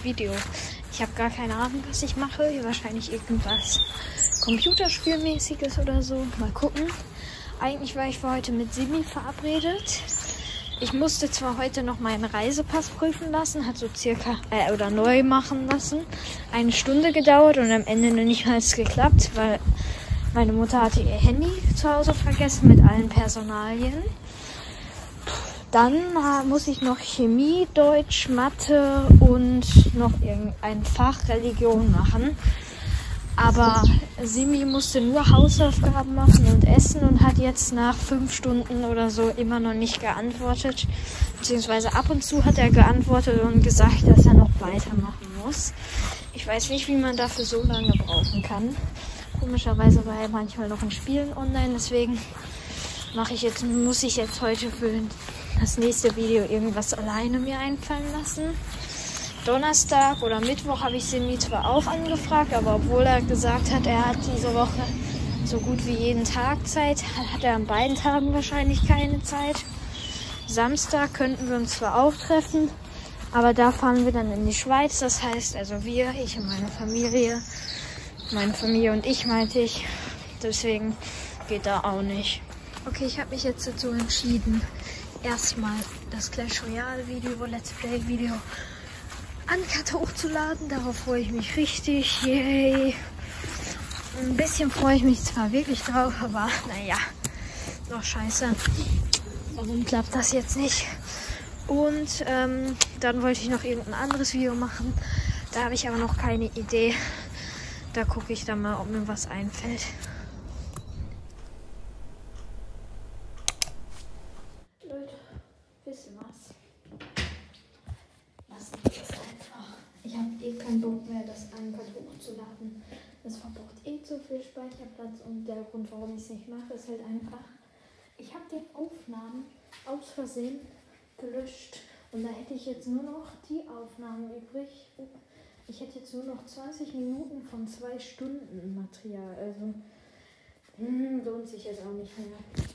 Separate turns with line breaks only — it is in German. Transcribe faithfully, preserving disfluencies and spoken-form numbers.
neue Video. Ich habe gar keine Ahnung, was ich mache. Wahrscheinlich irgendwas Computerspielmäßiges oder so. Mal gucken. Eigentlich war ich für heute mit Simi verabredet. Ich musste zwar heute noch meinen Reisepass prüfen lassen, hat so circa, äh, oder neu machen lassen. Eine Stunde gedauert und am Ende noch nicht mal geklappt, weil meine Mutter hatte ihr Handy zu Hause vergessen mit allen Personalien. Dann äh, muss ich noch Chemie, Deutsch, Mathe und noch irgendein Fach Religion machen. Aber Simi musste nur Hausaufgaben machen und essen und hat jetzt nach fünf Stunden oder so immer noch nicht geantwortet. Beziehungsweise ab und zu hat er geantwortet und gesagt, dass er noch weitermachen muss. Ich weiß nicht, wie man dafür so lange brauchen kann. Komischerweise war er manchmal noch in Spielen online, deswegen mache ich jetzt, muss ich jetzt heute für das nächste Video irgendwas alleine mir einfallen lassen. Donnerstag oder Mittwoch habe ich Simi zwar auch angefragt, aber obwohl er gesagt hat, er hat diese Woche so gut wie jeden Tag Zeit, hat er an beiden Tagen wahrscheinlich keine Zeit. Samstag könnten wir uns zwar auch treffen, aber da fahren wir dann in die Schweiz. Das heißt, also wir, ich und meine Familie, meine Familie und ich meinte ich, deswegen geht da auch nicht. Okay, ich habe mich jetzt dazu entschieden, erstmal das Clash Royale Video, Let's Play Video Uncut hochzuladen. Darauf freue ich mich richtig. Yay! Ein bisschen freue ich mich zwar wirklich drauf, aber naja, doch scheiße. Warum klappt das jetzt nicht? Und ähm, dann wollte ich noch irgendein anderes Video machen. Da habe ich aber noch keine Idee. Da gucke ich dann mal, ob mir was einfällt. Leute, wisst ihr was? Lassen wir das einfach. Ich habe eh keinen Bock mehr, das Uncut hochzuladen. Das verbraucht eh zu viel Speicherplatz und der Grund, warum ich es nicht mache, ist halt einfach, ich habe die Aufnahmen aus Versehen gelöscht und da hätte ich jetzt nur noch die Aufnahmen übrig. Ich hätte jetzt nur noch zwanzig Minuten von zwei Stunden Material, also hm, lohnt sich jetzt auch nicht mehr.